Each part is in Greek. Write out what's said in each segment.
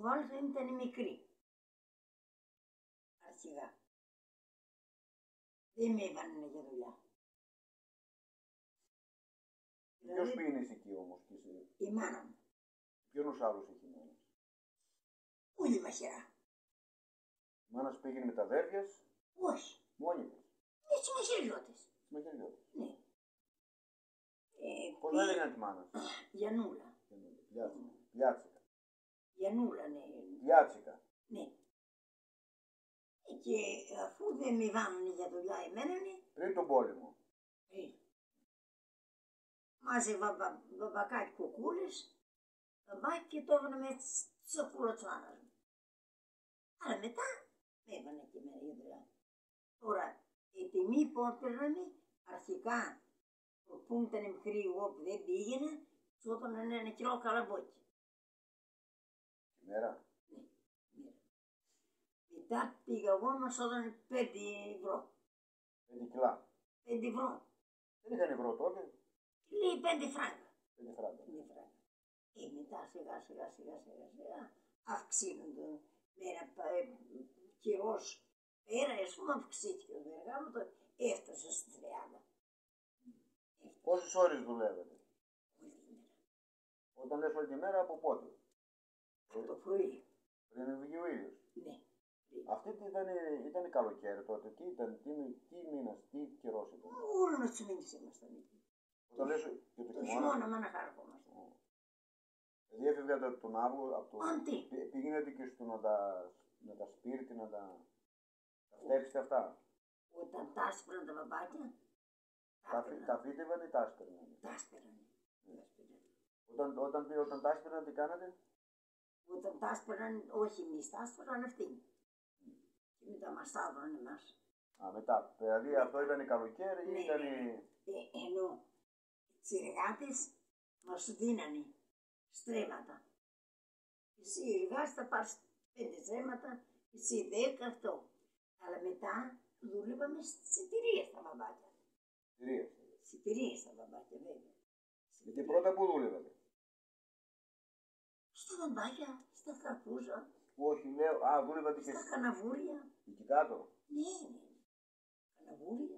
βάλθα ήταν μικρή. Αρχικά. Δεν με έβανε για δουλειά. Ποιος πήγαινες εκεί όμως και εσύ? Η μάνα μου. Ποιον άλλος έχει μάνα? Ούλη μαχαιρά. Η μάνα σου πήγαινε με τα αδέρφια? Όχι. Μόνη της? Με τις μαχαιριώτες. Με χεριώτες. Ναι. Πώς έλεγαν τη μάνα σου? Γιαννούλα. Πιάτσικα. Γιαννούλα, ναι. Πιάτσικα. Ναι. Και αφού δεν με βάνανε για δουλειά εμένα, ναι, Πριν τον πόλεμο. μάζευα μπαμπακάκι κοκκούλες, μπαμπάκι και το έβανα με σακούλα τσάνας μου. Αλλά μετά με έβανε και εμένα για δουλειά. Τώρα, η τιμή που έπαιρνανε, αρχικά, που ήταν μικρή εγώ που δεν πήγαινα, σου έδωναν 1 κιλό καλαμπόκι. Μέρα. Ναι. Μετά πήγα εγώ, μας έδωνε 5 ευρώ. 5 κιλά. 5 ευρώ. Δεν είχαν ευρώ τότε. Λέει 5 φράγκα. 5 φράγκα. Μετά σιγά σιγά αυξήνονται. Μέρα καιρός πέρα, ας πούμε, αυξήθηκε ο εργάματος, έφτασε στη 30. Πόσες ώρες δουλεύετε? Όλη τη μέρα. Όταν λες όλη τη μέρα, από πότε? Από το πρωί. Πριν βγει ο ήλιος. Ναι. Αυτή ήταν καλοκαίρι τότε. Τι ήταν, τι μήνας, τι καιρός ήταν? Όλο τους μήνες ήμασταν εκεί. Όταν λες και το Το χειμώνα. χειμώνα με ένα χάρκομαστε. Δηλαδή έφευγατε τον Αύγουστο από το... Αν τι. Πήγαινατε και στο να τα σπείρετε, να τα φτέψετε αυτά. Όταν τα άσπραν τα μπαμπάκια, Τα φύτευαν ή τα άσπερναν? τα άσπραν. Όταν τα άσπερναν τι κάνατε? Όταν τα άσπραν, όχι εμείς, τα άσπραν αυτοί. Και μετά μας τα έβραν εμάς. Α, μετά. Δηλαδή αυτό ήταν καλοκαίρι ή ήταν... Ενώ οι εργάτες μας δίνανε στρέμματα. Εσύ εργάζεις θα πάρεις 5 στρέμματα, εσύ 10 αυτό. Αλλά μετά δουλεύαμε στις εταιρείες τα μπαμπάκια. Στις εταιρείες τα μπαμπάκια, βέβαια. Γιατί πρώτα πού δούλευατε? Στα μπαμπάκια, στα καρπούζα, Όχι, λέω, δούλευατε και στα καναβούρια. εκεί κάτω. Ναι. Καναβούρια.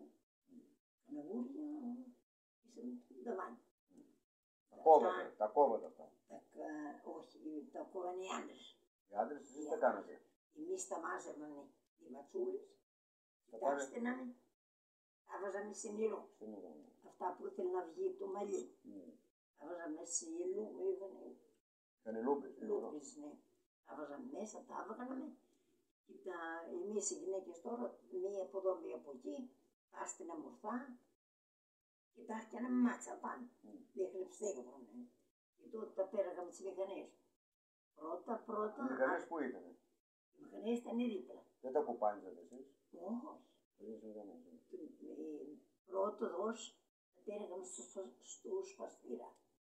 Είσαι δαμάνι. Τα κόβατε αυτά. Όχι, τα κόβανε οι άντρες. Οι άντρες εσείς τα κάνατε? Εμείς τα μάζευαμε οι ματσούλες, τα άστεναμε, τα βάζαμε σε νερό. Αυτά που ήθελε να βγει το μαλλί. Τα βάζαμε σε λούμπες. Ήταν λούμπες. Λούμπες, ναι. Τα βάζαμε μέσα, τα έβγαλαμε. Και εμείς οι γυναίκες τώρα, μία από εδώ, μία από εκεί, τα άστενα μορφά και τα έφτιανα μάτσα πάνω. Δεν χρεψτέγαμε. Και τότε τα πέραγαμε τις μηχανές. Πρώτα. Οι μηχανές πού ήτανε? Οι μηχανές ήταν δίπλα. Δεν τα κουπάνιζατε εσείς? Όχι. Πρώτο δός τα πέραγαμε στο σπαστήρα.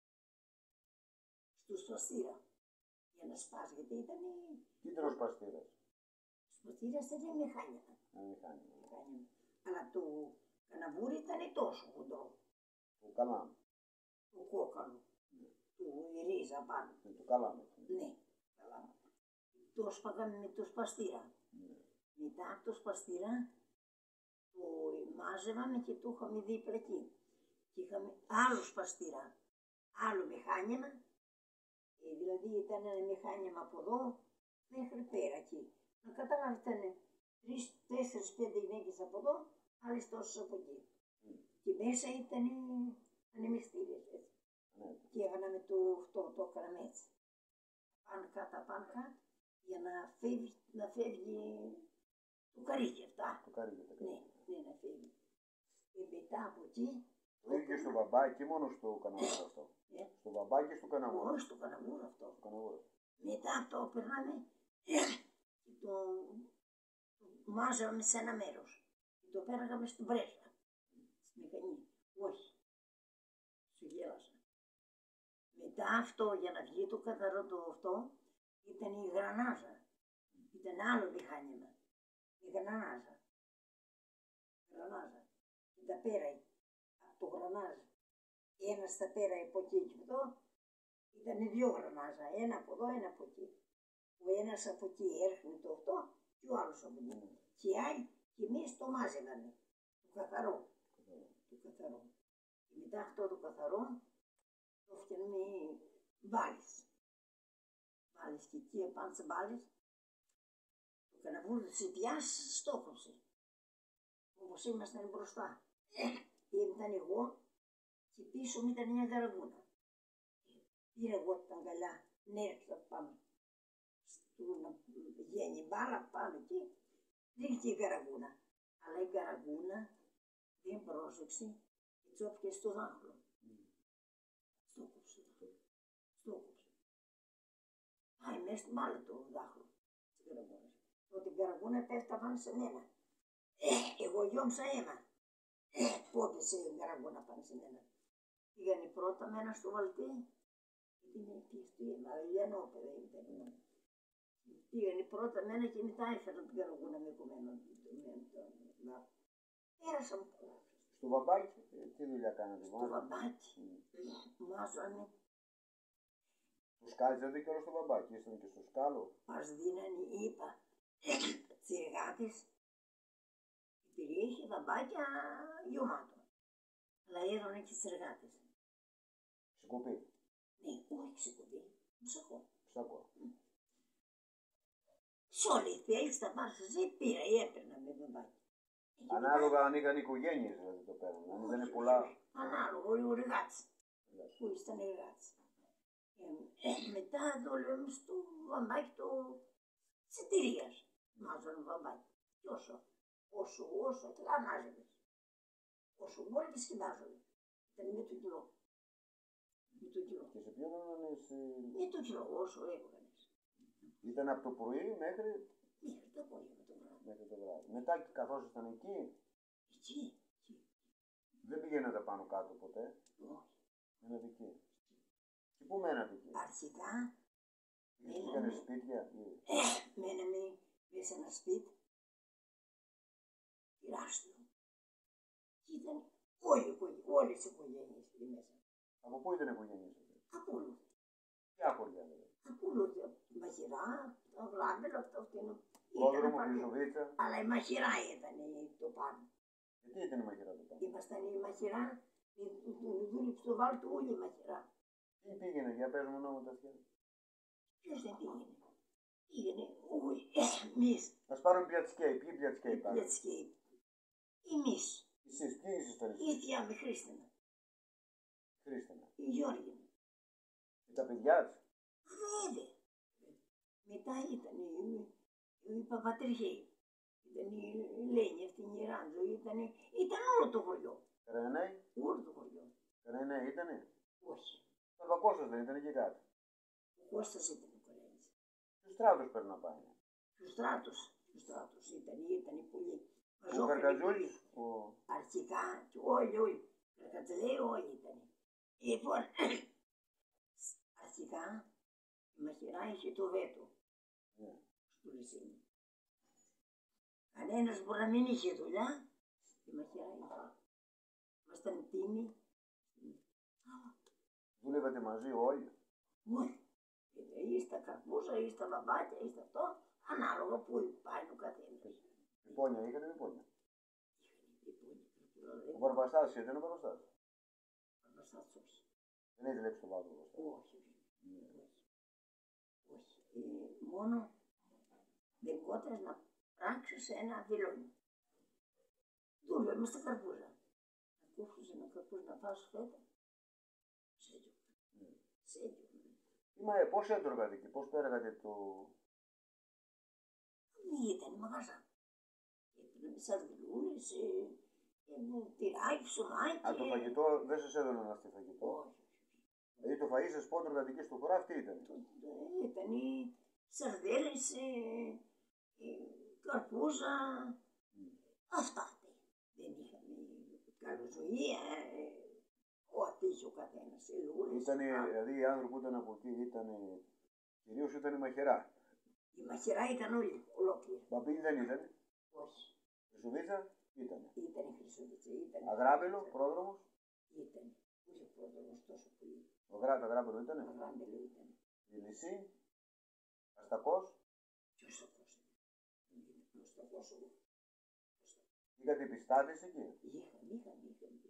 Στο σπαστήρα. Για να σπάσει, γιατί ήταν... Τι ήταν ο σπαστήρας? Ο σπαστήρας ήταν μηχάνημα. Αλλά το καναβούρι ήταν τόσο χοντρό. Το καλάμι. Το κόκαλο. Η ρίζα πάνω. Το καλάμι. Ναι, καλάμι. Το σπάγαμε με το σπαστήρα. Μετά από το σπαστήρα το μάζευαμε και το είχαμε δίπλα εκεί. Και είχαμε άλλο σπαστήρα, άλλο μηχάνημα. Δηλαδή ήταν ένα μηχάνημα από εδώ μέχρι πέρα εκεί. Να καταλάβετε, ήταν 3-4-5 γυναίκες από εδώ, άλλες τόσες από εκεί. Και μέσα ήταν ανεμιστήρες. Και έβαναμε το έκαναμε έτσι. Πάνω κάτω, για να φεύγει το καρύδι αυτά. Το καρύδι. Ναι, να φεύγει. Και μετά από εκεί... Το είχε στο μπαμπάκι, μόνο στο καναβούρο αυτό. Στο μπαμπάκι, στο καναβούρο. Όχι, στο καναβούρο αυτό. Μετά το περνάμε και το μάζαμε σε ένα μέρος. Και το πέραγαμε στην πρέσβα, στη μηχανή. Όχι, σου γέλασα. Μετά αυτό, για να βγει το καθαρό το αυτό, ήταν η γρανάζα. Ήταν άλλο μηχάνημα. Η γρανάζα. Και τα πέραγε από το γρανάζα. Ένας τα πέραγε από εκεί και από εδώ. Ήταν 2 γρανάζα. Ένα από εδώ, ένα από εκεί. Ο ένας από εκεί έρχνει το αυτό και ο άλλος από εκεί. Και οι άλλοι και εμείς το μάζευαμε. Το καθαρό. Το καθαρό. Και μετά αυτό το καθαρό το φτιάχνουμε μπάλες. Μπάλες και εκεί επάνω σε μπάλες το καναβούρι της Ιτιάς στόχωσε. Όπως ήμασταν μπροστά. Ήταν εγώ και πίσω μου ήταν μια γαραγούνα. Πήρα εγώ την αγκαλιά, νέρξα πάνω. Να γίνει μπάλα πάνω εκεί, ρίχτηκε η γαραγούνα. Αλλά η γαραγούνα δεν πρόσεξε και τσόπηκε στο δάχτυλο. Στόκοψε. Πάει μέσα στην μπάλα το δάχτυλο της γαραγούνας. Τότε η γαραγούνα πέφτει πάνω σε μένα. Εγώ γιόμψα αίμα. Πόπισε η γαραγούνα πάνω σε μένα. Πήγανε πρώτα μένα στο βαλτί. Είναι πιστή, μα λιανό παιδί ήταν. Πήγανε πρώτα μένα και μετά έφεραν την γαραγούνα με κομμένο. Πέρασαν. Στο βαμπάκι, τι δουλειά κάνατε? Στο βαμπάκι. Μάζανε. Το σκάλιζατε και όλο στο βαμπάκι, ήσταν και στο σκάλο. Μας δίνανε, είπα, τσιριγάτες. Περιέχει βαμπάκια γεμάτο. Αλλά έδωνε και τσιριγάτες. Ξεκοπή. Ναι, όχι ξεκοπή. Ψακό. Ψακό. Σ' όλοι θέλεις θα πάρεις εσύ, πήρα ή έπαιρνα με βαμπάκι. Ανάλογα αν είχαν οικογένειες δηλαδή το παίρνουν. Αν ήταν πολλά. Ανάλογα, ο εργάτης. Πού ήταν εργάτης. Μετά το λέμε στο βαμπάκι το της εταιρείας. Μάζανε βαμπάκι. Και όσο καλά μάζευες. Όσο μπορεί και σκεδάζανε. Ήταν με το κιλό. Και σε ποιον όνομες? Με το κιλό, όσο έβγαλες. Ήταν από το πρωί μέχρι το απόγευμα το βράδυ. μέχρι το βράδυ. Μετά καθώς ήσταν εκεί, Εκεί. δεν πηγαίνατε πάνω κάτω ποτέ? Όχι. Μένατε εκεί. Και πού μένατε εκεί? Αρχικά Είχανε σπίτια? μέναμε μέσα σε ένα σπίτι. Τεράστιο. Και ήταν όλες οι οικογένειες εκεί μέσα. Από πού ήταν οι οικογένειες αυτές? Από όλους. Ποια χωριά δηλαδή? Από όλους. Μαχαιρά, το γλάμπελο, αυτό φτύνο. Πρόδρομο, Χρυσοβίτσα. Αλλά η μαχαιρά ήταν το πάνω. Γιατί ήταν η μαχαιρά το πάνω? Ήμασταν η μαχαιρά, δούλεψε το βάλ του όλη η μαχαιρά. Τι πήγαινε, για πες μου ονόματα αυτιά. Ποιος δεν πήγαινε? Πήγαινε όλοι, εμείς. Ας πάρουν πιατσκέι. Ποιοι πιατσκέι πάνε? Πιατσκέι. Εμείς. Εσείς, ποιοι ήσασταν Η εσείς? θεία με Χρήστινα. Χρήστινα. Η Γιώργη. Και τα παιδιά της? Βέβαια. Μετά ήταν η Παπατριχή. Ήταν η Λένια, αυτή η Ράντζο. Ήταν όλο το χωριό. Καραϊνέοι? Όλο το χωριό. Καραϊνέοι ήτανε? Όχι. Παπακώστας δεν ήταν και κάτι? Ο Κώστας ήταν ο Κορένης. Του στράτους πρέπει να πάει. Του στράτους ήταν πολύ. Ο Καρκατζούλης? Ο... Αρχικά όλοι. Καρκατζουλέοι όλοι ήταν. Λοιπόν, αρχικά η μαχαιρά είχε το βέτο. Ναι. Στο Λυσίνι. Κανένας μπορεί να μην είχε δουλειά, η μαχαιρά είχε. Ήμασταν τίμοι. Δούλευατε μαζί όλοι? Όχι. Ή στα καρπούζα, ή στα βαμπάκια, ή στα αυτό, ανάλογα που πάει ο καθένας. Υπόνια είχατε με υπόνια? Ο Ο Βαρβαστάς ήταν ο Βαρβαστάς? Βαρβαστάς όχι. Δεν έχει δουλέψει το Βάρβο Βαρβαστάς? Όχι. Μόνο δεν κότρες να πράξεις ένα βιλόνι. Δούλευε στα καρπούζα. Να κόψεις ένα καρπούζα να φας φέτα. Σέγιο. Μα πώς έτρωγατε εκεί, πώς πέραγατε το... Ήταν μαγαζά. Έπαιρνε σαρδιλούρες, τυράκι, ψωμάκι. Α, το φαγητό δεν σας έδωνε να στείλει φαγητό? Όχι. Δηλαδή το φαΐ σας που έτρωγατε εκεί στο χωράφι τι ήταν? Ήταν οι σαρδέλες, καρπούζα, αυτά. Δεν είχαμε καλοζωία, ό,τι είχε ο καθένας, ελούρες. Δηλαδή οι άνθρωποι που ήταν από εκεί κυρίως ήταν η μαχαιρά. Η μαχαιρά ήταν όλη, ολόκληρη. Μπαμπίλ δεν ήταν? Όχι. Χρυσοβίτσα ήταν? Ήταν η Χρυσοβίτσα, ήταν. Αγράπελο, πρόδρομος? Ήταν. Είχε πρόδρομος τόσο πολύ. Το Αγράπελο ήτανε? Αγράπελο ήταν. Η Λυσή? Αστακός. Ποιος αυτός είναι. Αστακός εγώ. Είχατε επιστάτες εκεί. Είχαμε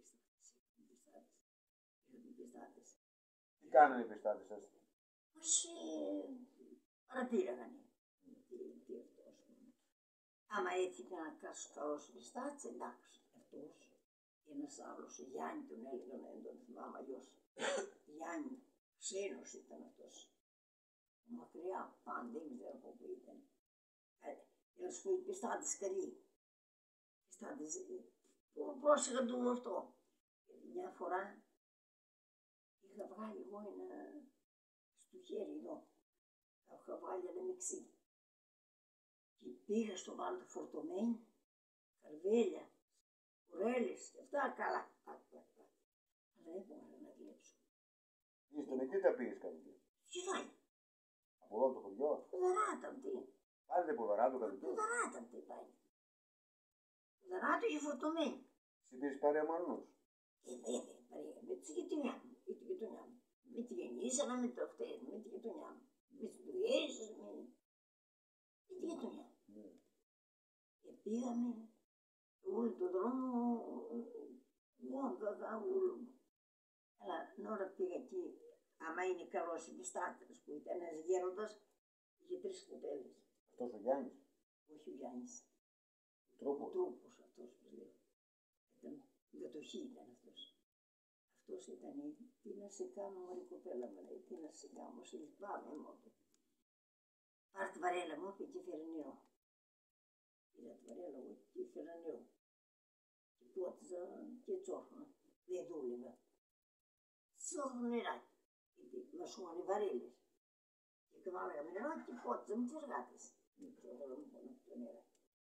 πιστάτες. Τι κάνανε οι επιστάτες σας. Μας παρατήραγανε. Τι αυτό, ας πούμε. Άμα έτσι ήταν ένας καλός πιστάτης, εντάξει. Αυτός, ένας άλλος, Γιάννη τον έλεγαν, δεν τον θυμάμαι αλλιώς. Γιάννη, ξένος ήταν αυτός. Μακριά, πάντα, δεν ξέρω από πού ήταν. Να σου πω, οι πιστάτες καλοί. Πιστάτες, πρόσεχα του αυτό. Μια φορά είχα βγάλει εγώ ένα στο χέρι εδώ. Είχα βγάλει ένα μεξί. Και πήγα στο βάλτο φορτωμένη, καρβέλια, κουρέλες και αυτά καλά. Αλλά δεν μπορούσα να κλέψω. Είστε με τι τα πήγες καλή. Σιγά. Από εδώ το χωριό. Ποδαράταν τι. Πάλι που βαράτο καλή. Ποδαράταν τι πάλι. Ποδαράτο είχε φορτωμένη. Εσύ πήγες πάρει αμανούς. Βέβαια, με τη γειτονιά μου. Με τη γεννήσανα, με το αυτές, με τη γειτονιά μου. Με τις δουλειές, με τη γειτονιά. Και πήγαμε όλο τον δρόμο, γόγγαγα, όλο. Αλλά νόρα πήγα εκεί, άμα είναι καλός επιστάτης που ήταν ένας γέροντας, είχε 3 κοπέλες. Αυτός ο Γιάννης. Όχι ο Γιάννης. Ο Τρόπος. τρόπος αυτός που λέει. Ήταν κατοχή ήταν αυτός. Αυτός ήταν, τι να σε κάνω μωρή κοπέλα μου, λέει, τι να σε κάνω, σε λυπάμαι μόνο. Πάρ' τη βαρέλα μου και φέρε νερό. Πήρα τη βαρέλα μου και φέρα νερό. Και πότιζα και τσόχνα. Δεν δούλευα. Τσόχνα νεράκι. Γιατί μας χώνε βαρέλες. Και βάλαμε νερό και πότιζα με τις εργάτες. Τσόχνα μου πόνο το νεράκι.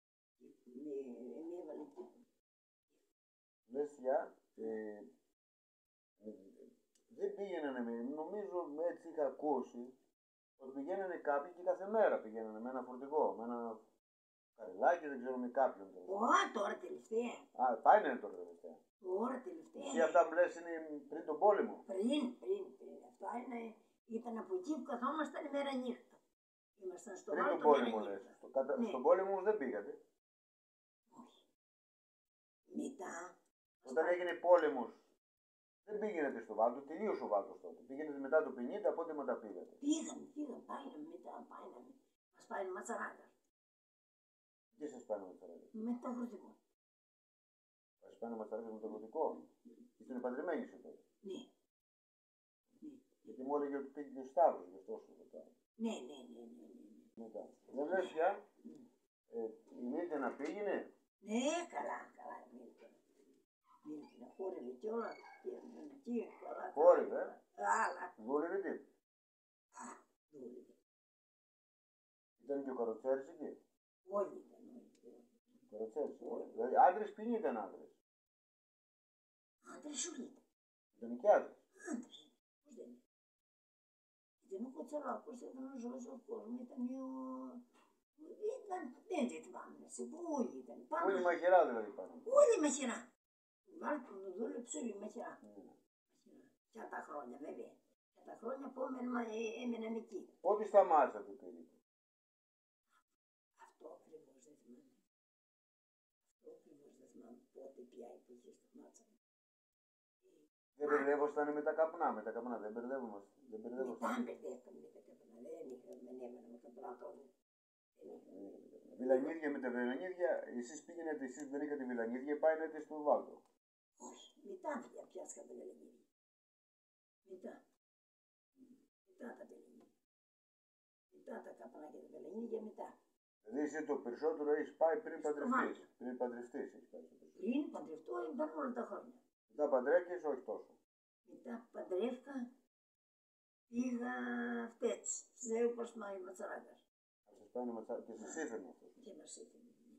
Με έβαλε εκεί. Λες για, δεν πήγαινανε, νομίζω έτσι είχα ακούσει, ότι πηγαίνανε κάποιοι και κάθε μέρα πηγαίνανε με ένα φορτηγό, με ένα καρελάκι, δεν ξέρω με κάποιον. Τώρα τελευταία. Α, πάει να είναι τώρα τελευταία. Τώρα τελευταία. Εσύ αυτά που λες είναι πριν τον πόλεμο. Πριν. Αυτά ήταν από εκεί που καθόμασταν μέρα νύχτα. Ήμασταν στο Πριν τον Βάλτο πόλεμο μέρα λες. νύχτα. Ναι. Στον πόλεμο όμως δεν πήγατε. Όχι. Μετά. Όταν έγινε πόλεμος, δεν πήγαινατε στο Βάλτο, τελείωσε ο Βάλτος τότε. Πήγαινατε μετά το 50, πότε μετά πήγατε. Πήγαμε, πάιναμε μετά, Μας πάει ματσαράκας. Τι σας πάνε με τσαράκες. Με τα αγροτικό. Σας πάνε ματσαράκες με το αγροτικό. Είστε παντρεμένοι σου τότε. Ναι. Γιατί μου έλεγε ότι πήγε ο Σταύρος, γι' αυτό σου ρωτάω. Ναι. Μετά. Δεν λες πια, η Μύτια να πήγαινε. Ναι, καλά, Μίλτον. Χόρευε κιόλας. Και καλά. Χόρευε. Άλλα. Δούλευε τι. Δούλευε. Ήταν και ο Καροτσέρης εκεί. Όλοι ήταν. Ο Καροτσέρης. Δηλαδή άντρες ποιοι ήταν άντρες. Άντρες όλοι ήταν. Ήταν και άντρες. Άντρες. Πώς δεν είναι. Ήταν ο Κοτσαλάκος, ήταν ο Ζώσος, ο κόσμος, ήταν ο... Δεν θυμάμαι, σε πού όλοι ήταν. Όλοι μαχαιρά δηλαδή πάνω. Όλοι μαχαιρά. Βάλτε να δούλεψε όλοι μαχαιρά. Για τα χρόνια βέβαια. Για τα χρόνια που έμεναν εκεί. Πότε σταμάτησατε περίπου. Αυτό ακριβώς δεν θυμάμαι. Πότε πια που είχε σταμάτησα. Δεν μπερδεύοσταν με τα καπνά, δεν μπερδεύομαστε. Δεν Μετά μπερδεύοσταν. μπερδεύτηκαν με τα καπνά, δεν έμενα με καπνά τότε. Βιλανίδια με τα βιλανίδια, εσείς πήγαινετε, εσείς δεν είχατε βιλανίδια, πάινετε στο Βάλτο. Όχι, μετά πιάστηκα τα βελενίδια. Μετά τα βελενίδια. Μετά τα καπνάκια τα βελενίδια, μετά. Δηλαδή εσύ το περισσότερο έχεις πάει πριν παντρευτείς. Πριν παντρευτείς έχεις πάει το περισσότερο. Πριν παντρευτώ ήταν όλα τα χρόνια. Μετά παντρεύκες, όχι τόσο. Μετά παντρεύκα, πήγα φτέτς, στις λέω πως μάει ματσαράκας. Θα σας πάνε ματσά και σας έφερνε αυτό. Και μας έφερε.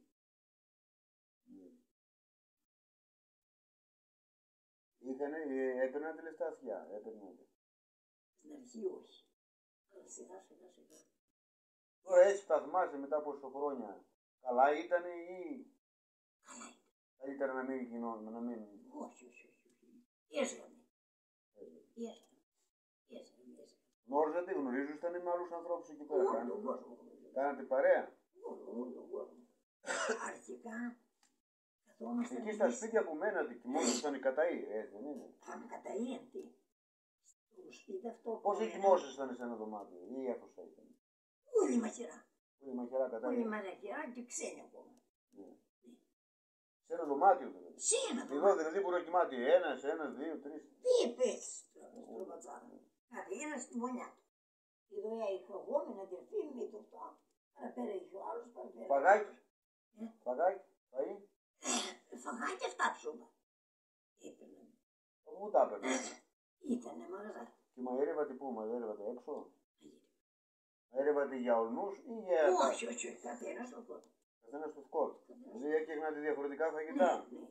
Έπαιρναν τη λεφτά αυτιά, Στην αρχή όχι. Αλλά σιγά. Τώρα έτσι τα θυμάσαι μετά από όσο χρόνια. Καλά ήτανε ή... Καλά ήταν. Καλύτερα να μην κοινώνουμε, να μην... Όχι. Έσγαμε. Γνώριζατε, γνωρίζουσατε με άλλους ανθρώπους εκεί πέρα. Όλο τον κόσμο γνωρίζω. Κάνατε παρέα. Όλο τον κόσμο. Αρχικά καθόμασταν Εκεί στα εμείς. σπίτια που μένατε, κοιμόσασταν οι καταοί, δεν είναι. Αν καταΐεντη. Στο σπίτι αυτό που Πόσοι έμενα, κοιμόσασταν σε ένα δωμάτιο, ή αίθουσα ήταν. όλη μαχαιρά. Πολύ μαχαιρά καταοί. Όλη μαχαιρά και ξένοι ακόμα. Ναι. Σε ένα δωμάτιο δηλαδή. Σε ένα Εδώ δωμάτιο. δηλαδή μπορεί να κοιμάται ένας, δύο, τρεις. Τι πες στο πατσάρα. Κάθε ένας στη μονιά του. Εδώ είχα εγώ με ένα αδερφή με το αυτό. Παραπέρα είχε ο άλλος, παραπέρα. Φαγάκι. Ε. Φαγάκι. Φαΐ. Φαγάκι αυτά ψώμα. Έπαιρνε. Πού τα έπαιρνε. Ήτανε μαγαζάκι. Και μαγειρεύατε πού, μαγειρεύατε έξω. Μαγειρεύατε για ολνούς ή για. Όχι, όχι, όχι. Καθένας στο κότο. Καθένα στο σκότ. Δηλαδή έφτιαχνατε διαφορετικά Ναι, φαγητά. ναι, ναι.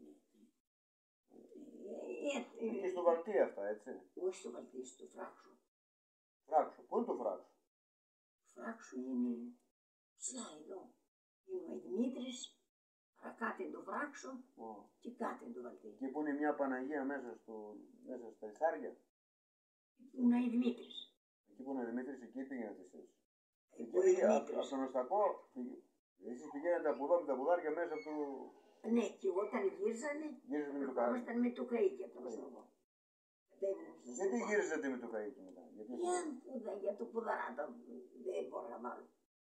Εκεί στο Βαλτί αυτά, έτσι. Όχι στο Βαλτί, στο Φράξο. Φράξο. Πού είναι το φράξο. Φράξο είναι ψηλά εδώ. Είναι ο Δημήτρης, παρακάτω είναι το Φράξο και κάτω είναι το Βαλτί. Εκεί που είναι μια Παναγία μέσα στα Ισάρια. Είναι ο Δημήτρης. Εκεί που είναι ο Δημήτρης, εκεί πήγαινατε εσείς. Εκεί Ο πήγε από Δημήτρης. τον Οστακό. Εσείς πηγαίνατε από εδώ με τα πουδάρια μέσα από το. Ναι, και όταν γύριζανε, Γύριζατε με το καΐκι. ήμασταν με το καΐκι από τον Στραβό. Γιατί γύριζατε με το καΐκι μετά. Για το πουδαράτα δεν μπορώ να βάλω.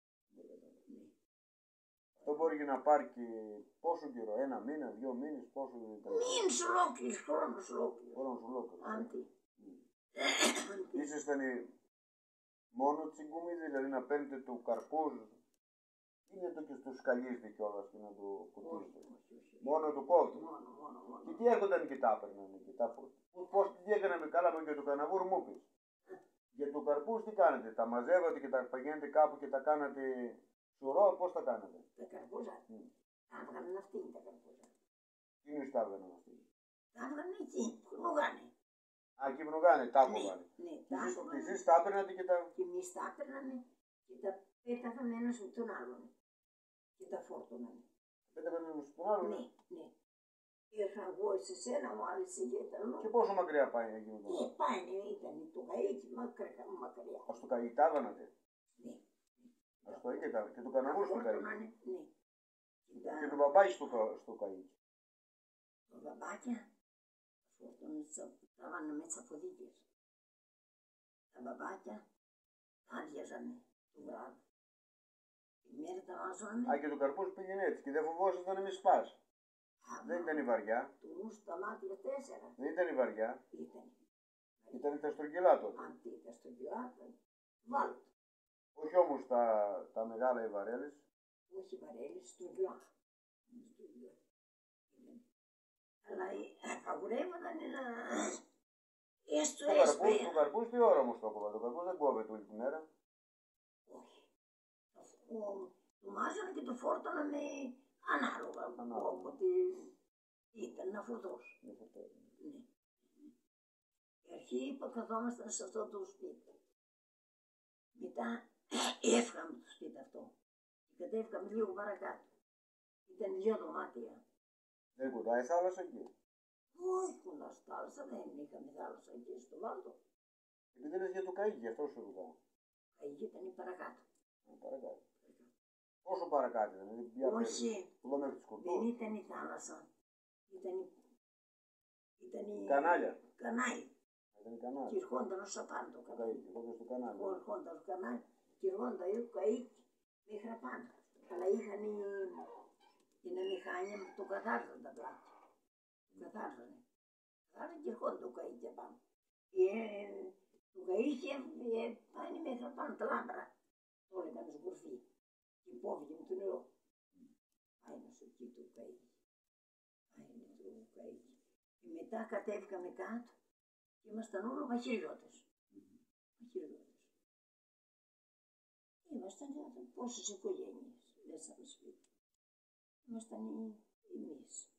Αυτό μπορεί και να πάρει και πόσο καιρό, 1 μήνα, 2 μήνες, πόσο ήταν. Μήνες ολόκληρος, χρόνος ολόκληρος. Χρόνος ολόκληρος. Άντι. Ήσασταν μόνο τσιγκούμιδι, δηλαδή να παίρνετε το καρπούζ. Είναι το και στο σκαλίζετε κιόλας και να το ποτίσετε. Μόνο το κόβετε. Και τι έρχονταν και τα έπαιρναν και τα πώς τι έκαναμε καλά με και το καναβούρ μου πεις. Για το καρπούζ τι κάνετε, τα μαζεύατε και τα παγαίνετε κάπου και τα κάνατε σουρό, πώς τα κάνατε. Τα καρπούζα. Τα έβγαλαν αυτοί τα καρπούζα. Τι είναι τα έβγαλαν αυτοί. Τα έβγαλαν εκεί, που γνωγάνε. Α, εκεί πνογάνε, τα κόβανε. Ναι, τα έβγαλαν. Εσείς τα έπαιρνατε και τα. Και εμείς τα έπαιρναμε και τα πέταγαμε ένας με τον άλλον. Και τα φόρτωναμε. Πέταγαν ένας στον άλλον. Ναι, ναι. Ήρθα εγώ σε σένα, μου άλλες σε γέταλο. Και πόσο μακριά πάει εκείνο το. Πάει, ήταν το καΐκι μακριά. Ας το καΐκι τα έβγανατε. Ναι. Ας το είχε και το καναβούρ στο καΐκι. Ναι. Και το παπάκι στο καΐκι. Τα μπαμπάκια τα βάλαμε τις αποδίκες. Τα μπαμπάκια άδειαζανε το βράδυ. Η μέρα τα βάζαμε. Α, και το καρπούζ πήγαινε έτσι και δεν φοβόσασταν να μην σπάσει. Δεν ήταν η βαριά. Του νου στα μάτια 4. Δεν ήταν η βαριά. Ήταν. Ήταν τα στρογγυλά τότε. Αν τι ήταν στο γυράτα, βάλτε. Όχι όμως τα μεγάλα οι βαρέλες. Όχι βαρέλες, στρογγυλά. Αλλά απαγορεύονταν να έστω έσπρια. Το καρπούζ τι ώρα όμως το κόβα. Το καρπούζ δεν κόβεται όλη τη μέρα. Όχι. Το μάζανε και το φόρτωνα με ανάλογα. Όποτε ήταν να φορτώσει. Ναι. Η αρχή καθόμασταν σε αυτό το σπίτι. Μετά έφυγαμε το σπίτι αυτό. Και κατέβηκαμε λίγο παρακάτω. Ήταν 2 δωμάτια. Δεν κουτάει θάλασσα εκεί. Όχι κοντά στη θάλασσα, δεν είχαμε θάλασσα εκεί στο Βάλτο. Επειδή λες για το καΐκι, γι' αυτό σου ρωτάω. Εκεί ήταν παρακάτω. Παρακάτω. Πόσο παρακάτω ήταν, Όχι, εδώ μέχρι τις δεν Κουρτούς. ήταν η θάλασσα. Ήταν η... Κανάλια. Κανάλι. Ήταν η Και κανάλια. ερχόνταν ως απάνω το Το κανάλι. καΐκι, εδώ στο κανάλι. Ερχόνταν ως κανάλι και ερχόνταν ο καΐκι μέχρι απάνω. Αλλά είχαν ένα μηχάνημα που το καθάριζαν τα πλάτη. Το καθάριζανε. Καθάριζαν και ερχόνταν το καΐκι απάνω. Το καΐκι πάνε μέχρι απάνω τα λάμπρα. Το έλεγαν σκουρφί. Και υπόβηκε με το νερό. Πάει να σου εκεί το καΐκι. Πάει με το καΐκι. Και μετά κατέβηκαμε κάτω και ήμασταν όλοι μαχαιριώτες. Μαχαιριώτες. Ήμασταν πόσες οικογένειες μέσα στο σπίτι. Ήμασταν εμείς.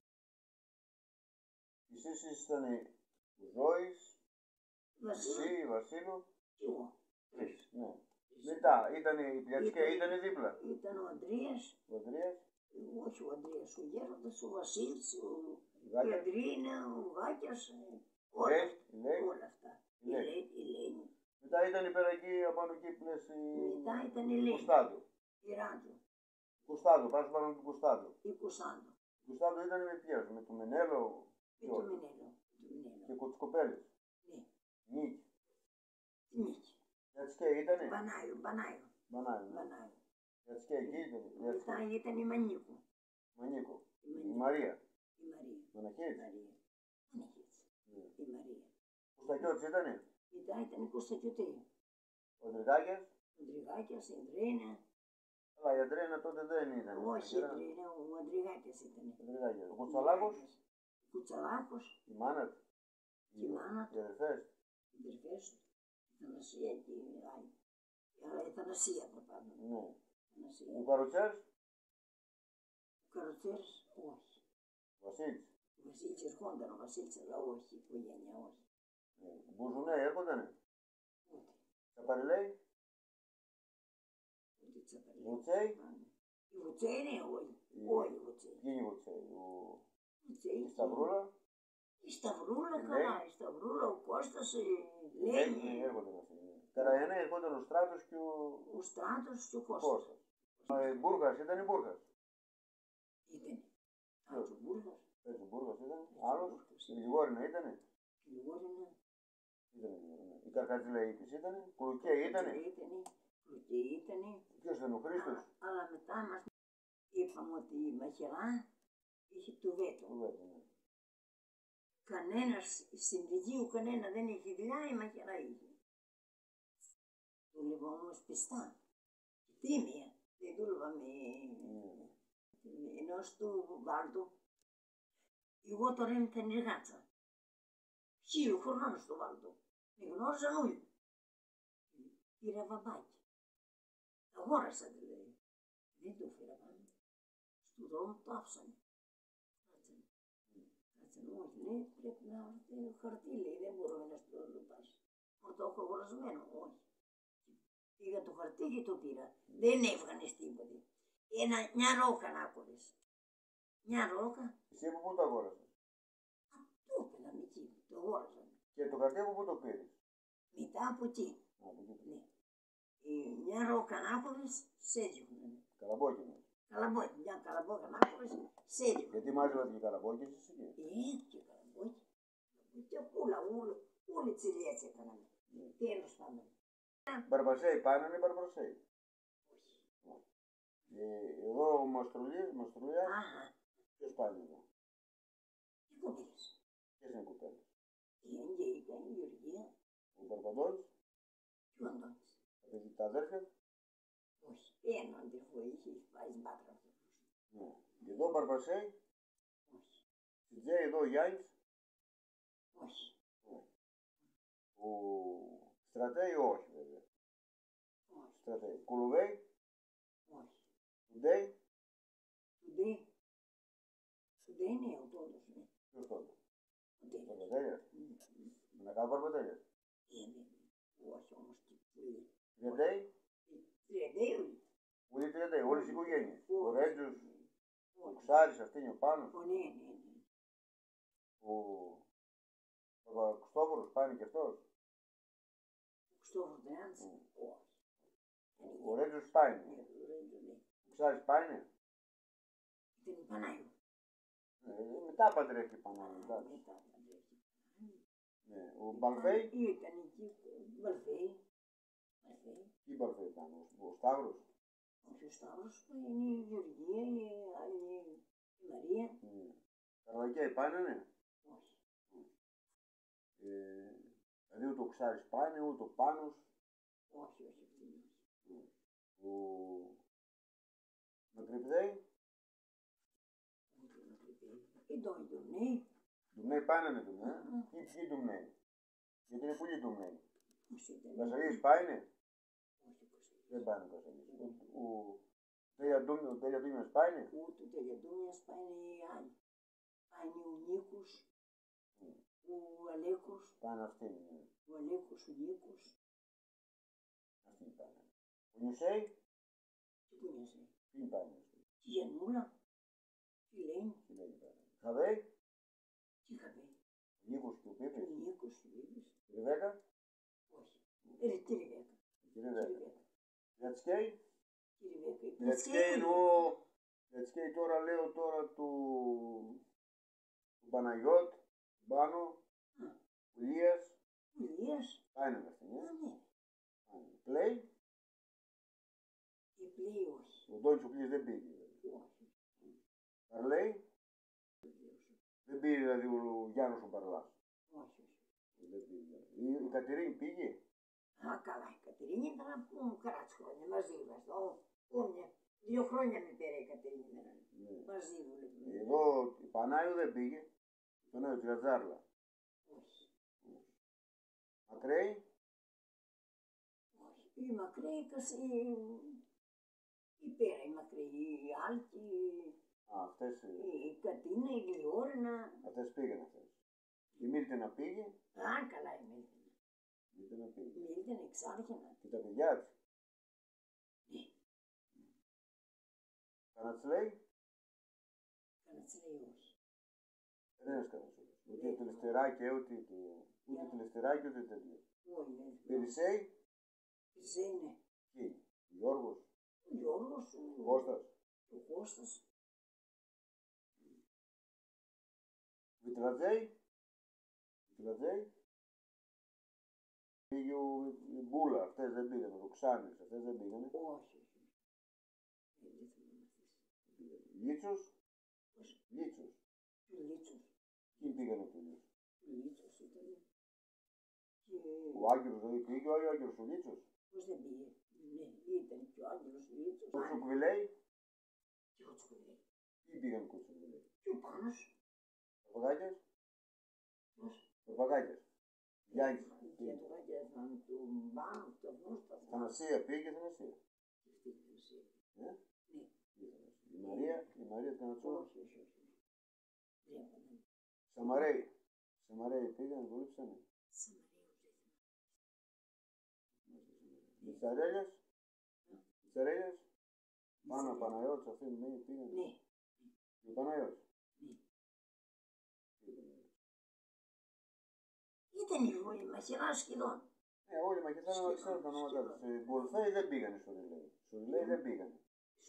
Εσείς ήσασταν ο Ζώης, Βασίλη εσύ, Βασίλου. και εγώ. Τρεις, ναι. Μετά ήταν η Πλιατσικέ, ήταν δίπλα. Ήταν ο Ανδρέας, Ο Ανδρέας, όχι ο Ανδρέας, ο Γέροντας, ο Βασίλης, η Γάκια, Αντρίνα, ο Γάκιας, η Λέη, όλα αυτά. η Λέη. Η Ελένη. Με Μετά ήταν η Περαγή απάνω εκεί που λες Μετά ήταν η Λίνη, Κουστάδου. η Ράντζο, Κουστάδου, πας πάνω του Κουστάδου. η Κουσάντο, Κουστάδου ήταν με ποιες, με το Μενέλο η του Μινέλο. και κοτσικοπέλες. Ναι, Νίκη. τη Νίκη. Γιατσκέ ήτανε. Μπανάιο, Μπανάιο, Μπανάιο, ναι. Μπανάιο. Γιατσκέ εκεί ήταν. Μετά ήταν η Μανίκου, Μανίκο. η Η Μανίκου, Μαρία. η Μαρία. Μαναχής. Μαρία. Μανίκης, Ναι. η Μαρία. Κουστακιώτης ήτανε. Μετά ήταν η Κωστακιωτή, Ο Τρικάκιας. ο Ντριγάκιας, η Αντρέινα. Αλλά η Αντρένα τότε δεν ήταν. Όχι, η Αντρέινα, ο Αντριγάκιας ήταν. Ο Τρικάκιας. Ο Κουτσαλάκος. Κουτσαλάκος, Η μάνα του. η μάνα Οι του, αδερφές. οι αδερφές του, η Θανασία και η άλλη. Αλλά η Θανασία προπάντων. Ναι. Θανασία. Ο Καροτσέρς. Ο Καροτσέρης, όχι. Ο Βασίλης. Ο Βασίλης ερχόνταν, ο Βασίλης, αλλά όχι, η οικογένεια, όχι. Ο Μπουζουνέ έρχοντανε. Ούτε. Τσαπαριλέη. Ούτε Τσαπαρλή. Βουτσέη. Η Βουτσέη είναι, όχι. Η- Όχι η Βουτσέη. Ποιοι είναι οι Βουτσέη. Βουτσέη. Η Σταυρούλα. Η Σταυρούλα, Η καλά. Λέη. Η Σταυρούλα, ο Κώστας, η Λένη Λένη, έρχονταν αυτοί. Καραγιανέ έρχονταν ο Στράτος και ο Στράτος και ο Κώστας. Κώστας. Μπούργας ήταν η Μπούργας. Ήταν. Άτζο Μπούργας, Έτσι ο Μπούργας ήταν. Άλλος. Η Λιγόρινα ήτανε. Λιγόρινα. Η Καρκατζηλαίκης ήτανε. Κουλουκέ ήτανε. Ήτανε. Κλουκέ ήτανε. Ποιος ήταν ο Χρήστος. Αλλά μετά μας είπαμε ότι η Μαχαιρά είχε του βέτο. Του Βέτου, ναι. Κανένας, στην Λυγίου κανένα δεν είχε δουλειά, η Μαχαιρά είχε. Δούλευα όμως πιστά. Και τίμια. Δεν δούλευα ενώ στο Βάλτο. Εγώ τώρα ήμουν ενεργάτσα. 1000 χρονών στο Βάλτο. Με γνώριζαν όλοι. Πήρα βαμπάκι. Αγόρασα δηλαδή. Δεν το έφερα πάνω. Στον δρόμο το άφησαν. Κάτσανε. Κάτσανε, όχι, λέει, πρέπει να βρείτε χαρτί, λέει, δεν μπορούμε να στο το πας. Μα το έχω αγορασμένο, όχι. Πήγα το χαρτί και το πήρα. Δεν έβγανες τίποτε. Μια ρόκα να άκουρες. Μια ρόκα. Εσύ από πού το αγόρασες. Το έπαιρναν εκεί, το αγόρασαν. Και το χαρτί από πού το πήρες. Μετά από εκεί. Από εκεί. Ναι. Μια ρόκα να άκουρες, σε έδιωχναν. Καλαμπόκινο. Καλαμπόκι, μια καλαμπόκα να άκουρες, σε έδιωχναν. Γιατί μάζευατε και καλαμπόκινες εσύ εκεί. Και καλαμπόκι. Και πουλα, όλοι τσιλιές έκαναμε. Τέλος πάντων. Μπαρμπασέι πάνανε Μπαρμπασέι. Εδώ ο Μαστρουλιάς. Αχα, Ποιος πάνε εδώ. οι κοπέλες. Ποιες είναι οι κουπέλες. Η Αγγέλικα, η Γεωργία Ο Μπαρμπαντώνης. και ο Αντώνης. Τα αδέρφια. Όχι, ένα αδερφό είχε πάει μπάτρα αυτός. Ναι. Εδώ ο Μπαρμπασέι. Όχι, Στην Τζέι εδώ ο Γιάννης. όχι, Ο Στρατέι όχι βέβαια. όχι, Στρατέι. Κουλουβέι. όχι. Τουντέι. Τουντέ είναι ο τόλος, ναι. Ποιος τότε. Ο τέλος. Μπαρμπατέλειας. Με να κάνω Μπαρμπατέλειας. Όχι όμως τι πολύ. Τριαντέι. Τριαντέου. Ουδή Τριαντέι. Όλες οι οικογένειες. Ο Όχι. Ρέτζος. Ο Όχι. Κουξάρης. Αυτήν ο Πάνος. Ναι. Ο Παπακριστόφορος πάνε και αυτός. Ο Χριστόφορος Τρεάντς. Όχι. Ο Ρέτζος πάνε. Ναι, ο Ρέντζο, ναι. Ο Κουξάρης πάνε. Ήταν η Πανάγιο. Μετά παντρεύει πάνω. Εντάξει. Μετά παντρεύτηκε. Ναι. Ο Μπαλφέη. Ήταν εκεί. Μπαλφέη. Τι Μπαλφέη ήταν. Ο Σταύρος. Όχι ο Σταύρος, είναι η Γεωργία, η Μαρία. Καρλακιάοι πάνε, ναι. Όχι. Δηλαδή ούτε ο Κουξάρης πάνε, ούτε ο Πάνος. Όχι, αυτή. Ο Μακρυπδέη. Η Ντοϊντονή. Ντουμνέοι πάνε με Ντουμνέοι. Ποιοι Ντουμνέοι. Γιατί είναι πολλοί Ντουμνέοι. Ο Κασαλής πάνε. Δεν πάνε ο Κασαλής. Ο Τέλεια Ντούμιας πάνε. Ούτε ο Τελειαντούμιας πάει οι άλλοι. Πάει ο Νίκος, ο Αλέκος, Πάνε αυτοί. ο Αλέκος, ο Νίκος. Αυτοί πάνε. Ο Νιουσέη. Τι που είναι εσύ. Ποιοι πάνε. Τη Γιαννούλα, τη Λένη, Χαβέη. τι είχα πει. Ο Νίκος και ο Ο Πίπης. Νίκος, ο Βίβης. Η Ρεβέκα. Όχι. Κυριβέκα. Κυριβέκα. Λιατσκέι. Κυριβέκα. Λιατσκέι εννοώ. Λιατσκέι τώρα λέω τώρα του Παναγιώτ, του Πάνο, του Ηλίας. Ηλίας. Πάει να αυτή, Ναι. Πλέι. Η πλέη όχι. Ο Ντόνις ο Πλής δεν πήγε. Όχι. Παρλέι. Δεν πήγε δηλαδή ο Γιάννος ο Παρλάς. Όχι. Δεν πήγε. Η Κατερίνη πήγε. Α, καλά, η Κατερίνη ήταν καράτς χρόνια, μαζί ήμασταν. Όμοια, 2 χρόνια με πήρε η Κατερίνη μένα. Μαζί δουλεύουμε. Εδώ η Πανάιου δεν πήγε. Η Πανάιου της Γατζάρλα. Όχι. Μακρέι. Όχι. Η Μακρέη πέρα, η Μακρέη, η Άλκη, Αυτές, η Κατίνα, η Γλιόρνα. αυτές πήγαν αυτές. Η Μίλτενα πήγε. Α, καλά η Μίλτενα. Μίλτενα πήγε. Η Μίλτενα εξάρχαινα. Και τα παιδιά της. Ναι. Κανατσλέι. Κανατσλέη όχι. Δεν είναι Κανατσλέι. Ούτε το Λεστεράκι, ούτε το Λεστεράκι, ούτε τέτοιο. Όχι, ναι. Περισσέι. Περισσέη, ναι. Εκεί. Γιώργος. Ο Γιώργος, Κώστας. ο Κώστας. Βιτρατζέι. Πήγε η Μπούλα, αυτές δεν πήγανε. Το Ξάνης, αυτές δεν πήγανε. Όχι. Λίτσος. Λίτσος. Ποιοι πήγανε του Λίτσος. Λίτσος ήταν. Ο Άγγελος δηλαδή πήγε, ο Άγγελος ο Λίτσος. Πώς δεν πήγε. Ναι, ήταν και ο Άγγελος Λίτσος. Ο Τσουκβιλέη. Και ο Τσουκβιλέη. Ποιοι πήγανε του Τσουκβιλέη. Και ο Πάνος. Παπαγάκιας. Πώς. Παπαγάκιας. Γιάννης. Και το Άγγελος του Πάνου, το Γνώστα. Θανασία πήγε, Θανασία. Αυτή η Θανασία. Ναι. Ναι. Η Μαρία Κανατσόλα. Όχι. Σαμαρέη πήγανε, δουλέψανε. Μητσαρέλιας. Πάνω Παναγιώτης, αυτή πήγανε. Ναι. Ο Παναγιώτης. Ήταν η μαχαιρά σχεδόν. Όλοι οι μαχαιράς να ξέρουν τα ονόματά τους. Οι Μπορφέοι δεν πήγανε στο Ριλέι. Στο Ριλέι δεν πήγανε.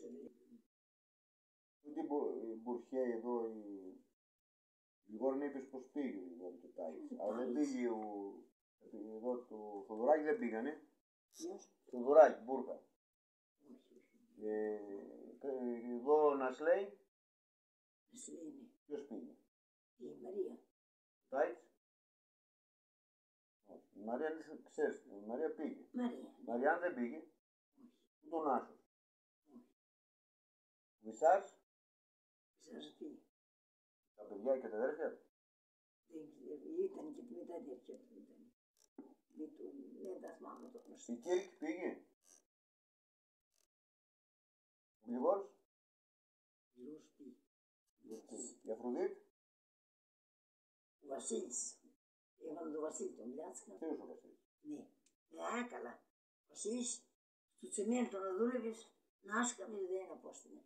Ούτε οι Μπουρχέοι εδώ, η Λιγόρνη είπες πως πήγε λοιπόν το Τάις. Αλλά δεν πήγε εδώ το Θοδωράκι δεν πήγανε. Θοδωράκι, Μπούρκα. Εδώ Νασλέι. Ποιος πήγε. Η Μαρία. Τάις. Η Μαρία ξέρεις, η Μαρία πήγε. Μαριάν δεν πήγε. Ούτε ο Νάσος. Βυσάρς. Τα παιδιά και τα αδέρφια. Ήταν και με τα αδέρφια του. Δεν τα θυμάμαι το γνωστό. Η Κίρκ πήγε. Ο Γλυγόρος. Η Αφροδίτ. Ο Βασίλης. Έβαλε τον Βασίλη τον Μπλιάτσκα. Ποιος ο Βασίλης. Ναι. Καλά. Ο Βασίλης στο τσιμέντο να δούλευες να άσκαβες δεν απόστηνε.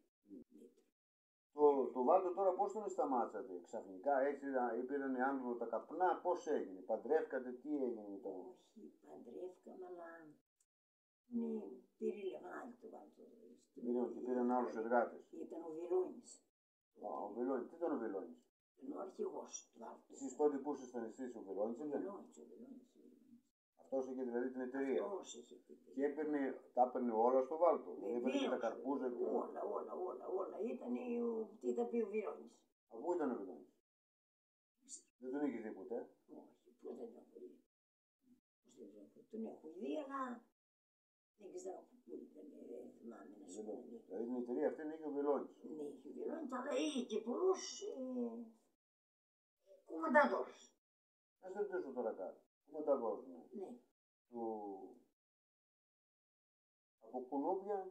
Το Βάλτο τώρα πώς τον σταμάτσατε, ξαφνικά έτσι πήραν οι άνθρωποι τα καπνά, πώς έγινε, παντρεύκατε, τι έγινε μετά. Όχι, παντρεύκαμε, αλλά πήρε λεφτά το Βάλτο. Πήραν άλλους εργάτες. Ήταν ο Βιλόνης. Ο Βιλόνης, τι ήταν ο Βιλόνης. Ήταν ο αρχηγός του Βάλτου. Εσείς τότε που ήσασταν εσείς ο Βιλόνης, Ο Βιλόνης. Αυτός είχε δηλαδή την εταιρεία. Αυτός είχε την εταιρεία. Και τα έπαιρνε όλα στο Βάλτο. Έπαιρνε και τα καρπούζα και όλα. Τι ήταν πει ο Βιλόνης. Πού ήταν ο Βιλόνης. Δεν τον είχε δει ποτέ. Όχι, πώς δεν τον έχω δει. Τον έχω δει, αλλά δεν ξέρω πού ήταν, θυμάμαι να σου πω. Δηλαδή την εταιρεία αυτή είχε ο Βιλόνης. Ναι, είχε ο Βιλόνης, αλλά είχε και πολλούς κουμανταδόρους. Ας δεν ρωτήσω τώρα κάτι. Κουμανταδόρους, ναι. Από κουνούπια.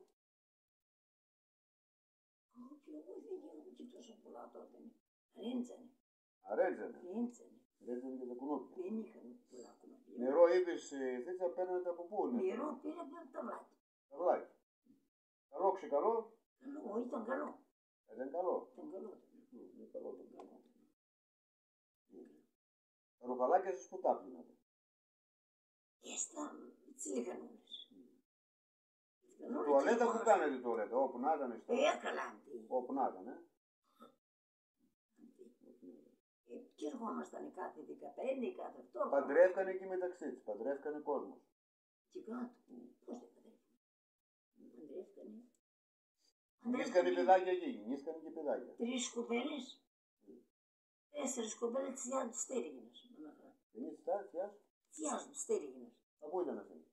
Κουνούπια, εγώ δεν είχαμε και τόσο πολλά τότε. Ρέντζανε. Ρέντζανε και τα κουνούπια. Δεν είχαμε πολλά κουνούπια. Νερό είπες, θέτσα παίρνετε από πού. Νερό πήραμε από τα βλάκια. Τα βλάκια. Καλό, ξεκαλό. Καλό, ήταν καλό. Ήταν καλό. Ήταν καλό. Είναι καλό το καλό. Τα ροφαλάκια σας που τα πλύνατε. τις λιχανούλες. Τουαλέτα που κάνετε τουαλέτα, όπου να ήταν. Καλά. Όπου να ήταν, Και ερχόμασταν κάθε 15, κάθε αυτό. Παντρεύκανε εκεί μεταξύ της, παντρεύκανε κόσμος. Και κάτω. Πώς δεν παντρεύκανε. Γεννήσκανε παιδάκια εκεί, γεννήσκανε και παιδάκια. 3 κοπέλες. 4 κοπέλες τσιάζουν τις στέριγινες. Εμείς τσιάζουν. Τσιάζουν τις στέριγινες. Από πού ήταν αυτή?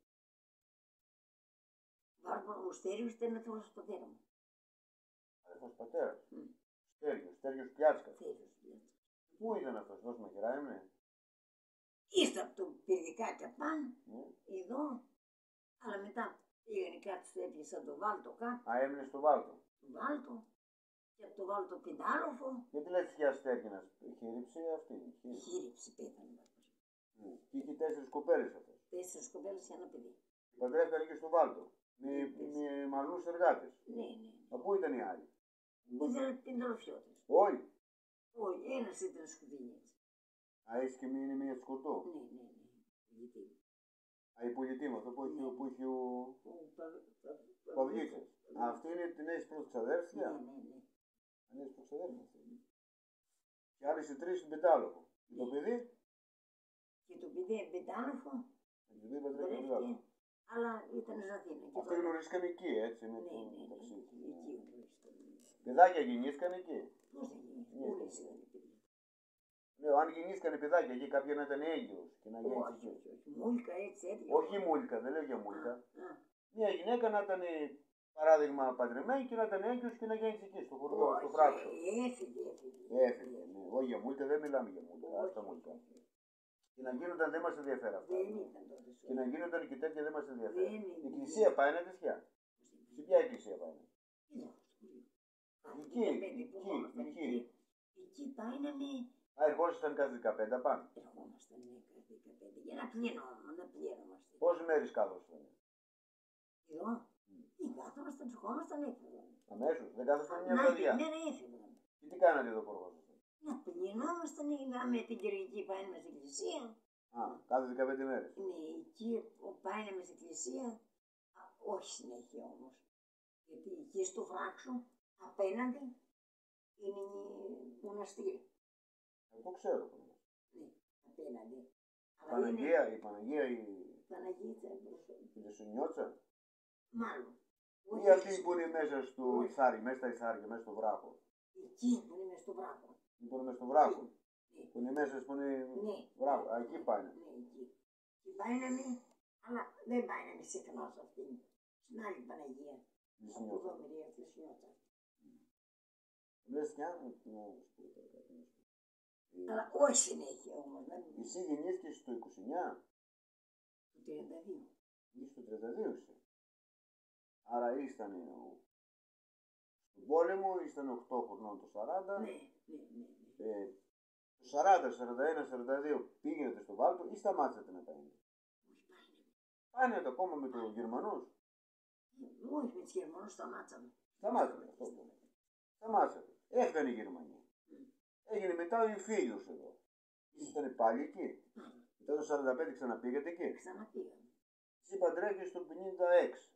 Βάρβαρο ο Στέριος ήταν αδερφός του πατέρα μου. Αδερφός πατέρας. Στέριος Πιάτσκα. Στέριος. Πού ήταν αυτός, δώσ' μαχαιρά έμεινε? Ήρθα από το πυρδικάκι πάνω, εδώ, αλλά μετά πήγανε κάτι στο έπιασα το Βάλτο κάτω. Α, έμεινε στο Βάλτο. Το Βάλτο και από το Βάλτο πεντάλοφο. Γιατί λέτε για Στέργινας, χείριψε αυτή. Χείριψε πέθανε. Και είχε 4 κοπέλες αυτές. 4 κοπέλες και ένα παιδί. Παντρεύτηκαν και στο Βάλτο. Με μαλλούς εργάτες. Ναι. Μα πού ήταν οι άλλοι? Που ήταν πενταλοφιώτες. Όχι. Όχι, ένας ήταν σκουτίνιας. Α, έχει και μία είναι μία σκοτώ. Ναι. Α, η πολιτήμα, αυτό που έχει ο Παυλίτσας. Αυτή είναι την έχεις προξαδέρφια. Ναι. Την έχεις προξαδέρφια. Και άλλοι σε 3 στην πεντάλογο. Και το παιδί? Και το παιδί πεντάλογο. Παντρεύτηκε. Αλλά ήταν στην Αθήνα. Αυτοί γνωρίστηκαν εκεί, έτσι, με το Ναι. μεταξύ. Εκεί γνωρίστηκαν. Παιδάκια γεννήθηκαν εκεί. Πώς δεν γίνει, όλες ήταν παιδιά. Ναι, αν γεννήθηκαν παιδάκια εκεί, κάποια να ήταν έγκυος και να γέννησε εκεί. Όχι. Μούλκα έτσι έτυχε. Όχι μούλκα, δεν λέω για μούλκα. Μια γυναίκα να ήταν παράδειγμα παντρεμένη και να ήταν έγκυος και να γέννησε εκεί, στο χωριό, στο φράκτο. Έφυγε, ναι. Όχι για μούλκα, δεν μιλάμε για μούλκα. Άστα μούλκα. Και να γίνονταν δεν μας ενδιαφέρει αυτά. Και να γίνονταν και τέτοια δεν μας ενδιαφέρει. Η εκκλησία πάει να τέτοια. Σε ποια εκκλησία πάει? Εκεί πάει να με... Α, ερχόσασταν κάθε 15 πάνω. Ερχόμασταν κάθε 15 για να πληρώνομαστε. Πόσες μέρες κάθοσταν? Εδώ, κάθομασταν, ερχόμασταν έφυγαν. Αμέσως, δεν κάθοσταν μια βραδιά. Ναι, έφυγαν. Και τι κάνατε εδώ που ερχόσασταν? Να πληρώνομασταν, με την Κυριακή πάει να στην εκκλησία. Α, κάθε 15 μέρες. Ναι, εκεί πάει να στην εκκλησία, όχι συνέχεια όμως. Γιατί εκεί στο Φράξο, απέναντι, είναι μοναστήρι. Εγώ το ξέρω. Ναι, απέναντι. Παναγία, η Παναγία, η Λεσσονιώτσα. Μάλλον. Ή αυτή που είναι μέσα στο Ιθάρι, μέσα στα Ιθάρια, μέσα στο βράχο. Εκεί που είναι μέσα στο βράχο. Που είναι μέσα στο βράχο. Που είναι μέσα στο βράχο. Α, εκεί πάει. Ναι, εκεί. Και πάει να μην, αλλά δεν πάει να μην συχνά σε αυτήν. Στην άλλη Παναγία. Από εδώ μερία της Λεσσονιώτσα. Λες κι αν, αλλά όχι συνέχεια όμως. Εσύ γεννήθηκες στο 29. Το 32. Ή στο 32 είσαι. Άρα ήσταν στον πόλεμο, ήσταν 8 χρονών το 40. Ναι. Το 40, 41, 42 πήγαινετε στο Βάλτο ή σταμάτησατε να πάνε? Πάνε ακόμα με τους Γερμανούς. Όχι με τους Γερμανούς σταμάτησαμε. Σταμάτησατε. Έφυγαν οι Γερμανοί. Έγινε μετά ο εμφύλιος εδώ. Ήσασταν πάλι εκεί. Μετά το 45 ξαναπήγατε εκεί. Ξαναπήγαμε. Εσύ παντρεύτηκες το 56.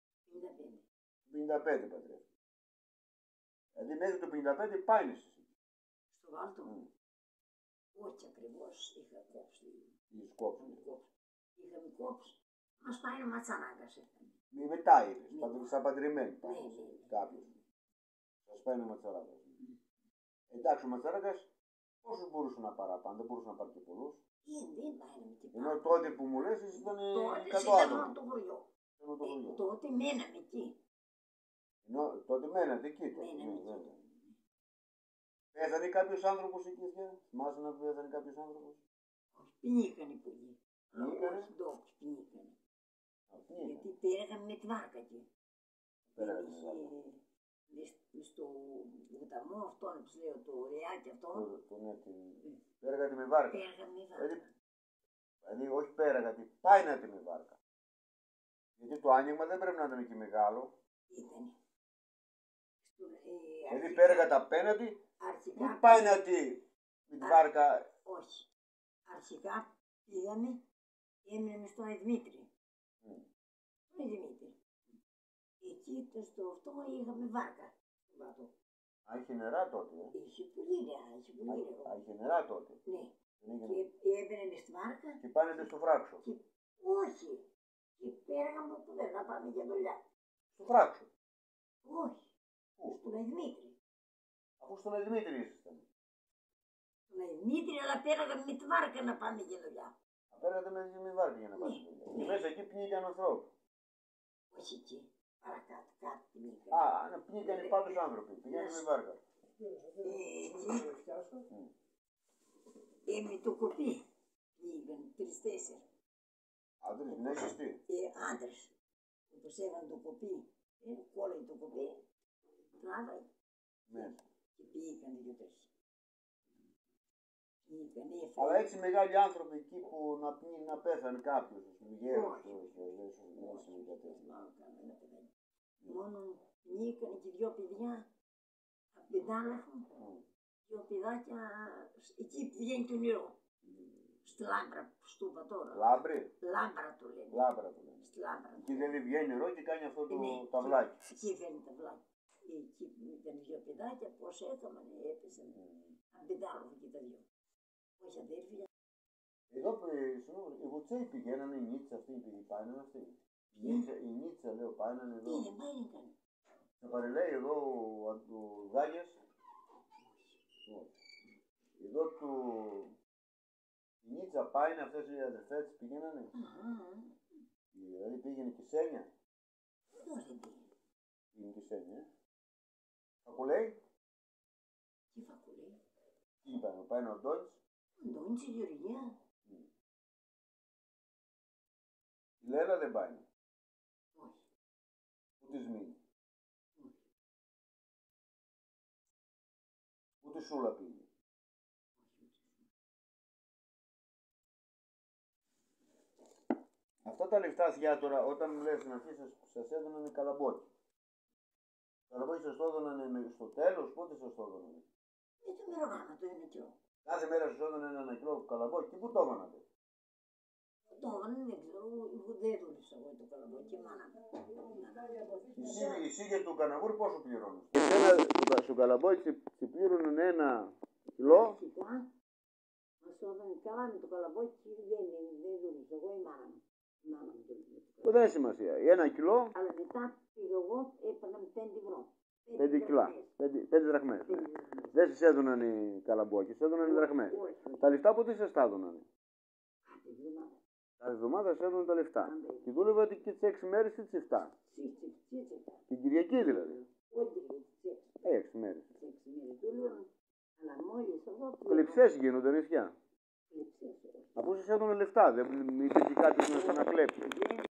55. 55 παντρεύτηκες. Δηλαδή μέχρι το 55 πάνε εσύ. Στο Βάλτο. Όχι ακριβώς, είχα κόψει. Είχες κόψει. Είχαμε κόψει. Μας πάει να μας ανάγκασε. Μετά είπες, σαν παντρεμένοι πάνε. Κάποιος. Σας πάει να ματσαράκας. Εντάξει, ο ματσαράκας πόσους μπορούσε να παραπάνω, δεν μπορούσε να πάρει και πολλούς. Δεν πάει να με ενώ τότε που μου λες ήταν 100 άτομα. το χωριό. Τότε Τότε μέναμε εκεί. ενώ τότε μένατε εκεί. Πέθανε κάποιος άνθρωπος εκεί, θυμάσαι να πέθανε κάποιος άνθρωπος? Πνίγανε πολύ. Πνίγανε? Ντόπιοι πνίγανε. Γιατί Γιατί πέραγαμε με τη βάρκα εκεί. Στο ποταμό αυτόν που λέω, το ρεάκι αυτό. Πέραγατε με βάρκα. Πέραγαμε με βάρκα. Δηλαδή όχι πέραγατε, πάινατε με βάρκα. Γιατί το άνοιγμα δεν πρέπει να ήταν και μεγάλο. Ήτανε. Δηλαδή πέραγατε απέναντι Αρχικά. ή πάινατε με τη βάρκα? Όχι. Αρχικά πήγαμε, έμειναμε στον Δημήτρη. Τον Δημήτρη. Εκεί στο αυτό είχαμε βάρκα. Α, είχε νερά τότε. Είχε πολύ νερά, είχε πολύ νερό. Α, είχε νερά τότε. Ναι. Δεν Και έμπαινε στη βάρκα. Και πάνε στο φράξο. Και όχι. Και πέραγαμε από εδώ να πάμε για δουλειά. Στο φράξο. Όχι. Πού? Στον Δημήτρη. Αφού στον Δημήτρη ήσασταν. Στον Δημήτρη, αλλά πέραγαμε με τη βάρκα να πάμε για δουλειά. Πέρατε με βάρκα για να πάτε δουλειά. Και μέσα εκεί πνίγηκαν ανθρώπου. Όχι εκεί. Παρακάτω, κάτω πνίγηκαν. Α, πνίγηκαν πάντως άνθρωποι. Πηγαίνουν με βάρκα. Με το κοπί πήγαν 3-4. Άντρες, γυναίκες, τι. Άντρες. Όπως έβαλαν το κοπί, κόλλαγε το κοπί, τράβαγε. Μέσα. Και πήγαν 2-3. Αλλά έτσι μεγάλοι άνθρωποι εκεί που να πέθανε κάποιος, ας πούμε, γέρος, μόνο νίκανε και 2 παιδιά από πεντάλαφο, 2 παιδάκια, εκεί βγαίνει το νερό. Στη Λάμπρα, στο είπα τώρα. Λάμπρη. Λάμπρα το λένε. Λάμπρα το λένε. Στη Λάμπρα. Εκεί δεν βγαίνει νερό και κάνει αυτό το Ναι, ταυλάκι. εκεί βγαίνει ταυλάκι. Εκεί ήταν 2 παιδάκια, πώς έκαναν, έπεσαν. Από πεντάλαφο και τα 2. Όχι αδέρφια. Εδώ οι Βουτσέοι πηγαίνανε, η Νίτσα αυτή πήγε, πάνε αυτή. Η Νίτσα λέω πάνε εδώ. Τι είναι, πάει έκανε. Θα παρελέει εδώ ο Γάγιας. Εδώ η Νίτσα πάει, αυτές οι αδερφές πηγαίνανε. Δηλαδή πήγαινε και Σένια. Ποιος δεν πήγε. Πήγαινε και Σένια. Φακουλέη. Τι Φακουλέη. Τι είπανε, πάει ο Ντόνης. Ο Ντόνης η Γεωργία. Η Λέλα δεν πάει. Όχι. Ούτε Σμήνη. Ούτε Σούλα πήγε. Αυτά τα λεφτά θεία τώρα, όταν μου λες στην αρχή σας έδωνανε καλαμπόκι. Καλαμπόκι σας το έδωνανε στο τέλος, πότε σας το έδωνανε. Το μερογάμα το 1 κιλό. Κάθε μέρα σας έδωνανε 1 κιλό καλαμπόκι και πού το έβανατε. Το έβανε, δεν ξέρω, δεν δούλεψα εγώ το καλαμπόκι, μάνα μου. Εσύ για το καναβούρ πόσο πληρώνεις. Εσένα στο καλαμπόκι σε πλήρωναν 1 κιλό. Φυσικά, μας έβανε καλά με το καλαμπόκι, δεν δούλεψα εγώ η μάνα μου. Η μάνα μου δούλεψε. Δεν έχει σημασία. 1 κιλό. Αλλά μετά πήγα εγώ, έπαιρνα 5 ευρώ. 5 κιλά. 5 δραχμές. Δεν σας έδωναν οι καλαμπόκι, σας έδωναν οι δραχμές. Τα λεφτά πότε σας τα έδωναν. Κάθε εβδομάδα σας έδωναν τα λεφτά. Και δούλευατε και τις 6 μέρες ή τις 7. Την Κυριακή δηλαδή. Όχι, 6 μέρες. 6 μέρες δούλευαν, αλλά μόλις εγώ... Κλειψές γίνονται νησιά. Αφού σας έδωναν λεφτά, δεν υπήρχε κάτι που να σας ανακλέψει.